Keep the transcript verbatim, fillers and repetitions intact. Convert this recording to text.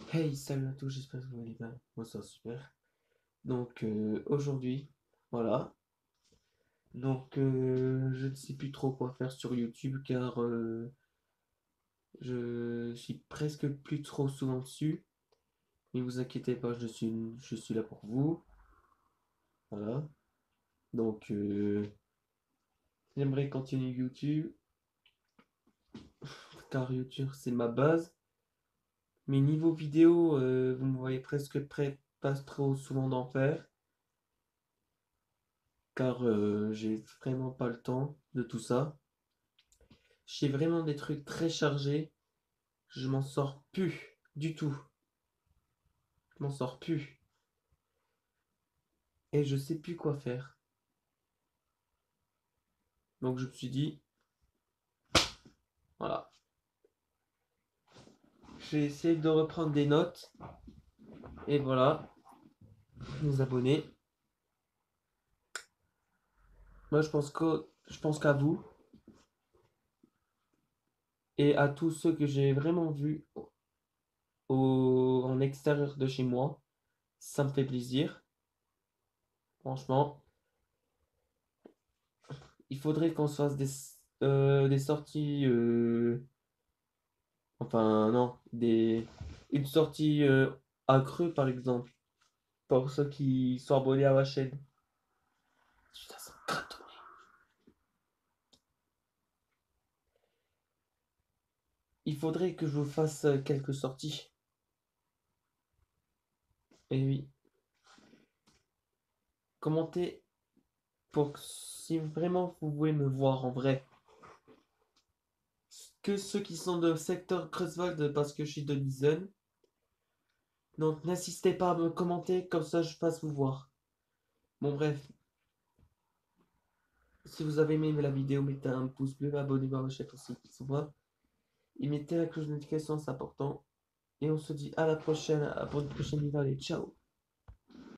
Hey, salut à tous, j'espère que vous allez bien. Moi, ça va super. Donc, euh, aujourd'hui, voilà. Donc, euh, je ne sais plus trop quoi faire sur YouTube car euh, je suis presque plus trop souvent dessus. Mais vous inquiétez pas, je suis, je suis là pour vous. Voilà. Donc, euh, j'aimerais continuer YouTube car YouTube, c'est ma base. Mais niveau vidéo, euh, vous me voyez presque prêt, pas trop souvent d'en faire car euh, j'ai vraiment pas le temps de tout ça. J'ai vraiment des trucs très chargés. Je m'en sors plus du tout. Je m'en sors plus. Et je sais plus quoi faire. Donc je me suis dit, voilà. J'ai essayé de reprendre des notes. Et voilà, nos abonnés. Moi je pense que je pense qu'à vous et à tous ceux que j'ai vraiment vus au, en extérieur de chez moi. Ça me fait plaisir. Franchement. Il faudrait qu'on se fasse des, euh, des sorties. euh, Enfin non. Des, une sortie euh, à Creux par exemple. Pour ceux qui sont abonnés à ma chaîne. Putain, ça me gratte. Il faudrait que je vous fasse euh, quelques sorties. Et oui, commentez pour que si vraiment vous voulez me voir en vrai. Que ceux qui sont de secteur Creuswald parce que je suis de Nizen. Donc n'insistez pas à me commenter, comme ça je passe vous voir. Bon bref, si vous avez aimé la vidéo, mettez un pouce bleu, abonnez-vous à ma chaîne aussi, souvent. Et mettez la cloche de notification, c'est important. Et on se dit à la prochaine, à pour une prochaine vidéo. Allez, ciao!